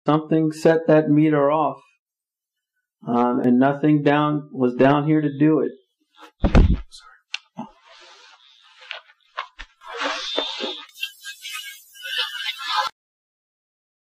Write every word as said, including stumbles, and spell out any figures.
something set that meter off, um, and nothing down was down here to do it.